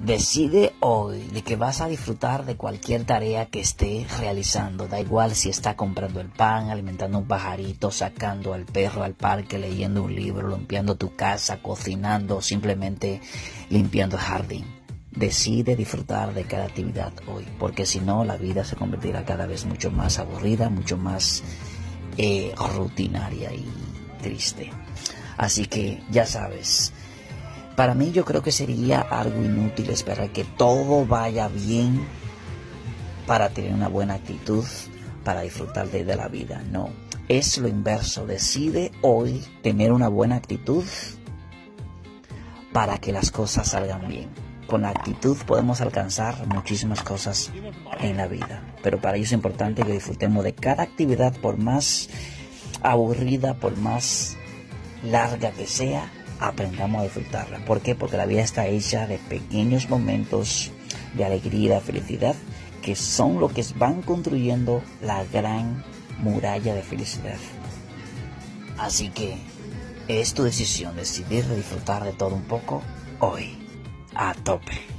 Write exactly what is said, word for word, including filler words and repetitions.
Decide hoy de que vas a disfrutar de cualquier tarea que estés realizando. Da igual si está comprando el pan, alimentando un pajarito, sacando al perro al parque, leyendo un libro, limpiando tu casa, cocinando, simplemente limpiando el jardín. Decide disfrutar de cada actividad hoy, porque si no, la vida se convertirá cada vez mucho más aburrida, mucho más eh, rutinaria y triste. Así que ya sabes. Para mí yo creo que sería algo inútil esperar que todo vaya bien para tener una buena actitud, para disfrutar de, de la vida. No, es lo inverso. Decide hoy tener una buena actitud para que las cosas salgan bien. Con la actitud podemos alcanzar muchísimas cosas en la vida, pero para ello es importante que disfrutemos de cada actividad, por más aburrida, por más larga que sea. Aprendamos a disfrutarla. ¿Por qué? Porque la vida está hecha de pequeños momentos de alegría, de felicidad, que son lo que van construyendo la gran muralla de felicidad. Así que es tu decisión decidir de disfrutar de todo un poco hoy, a tope.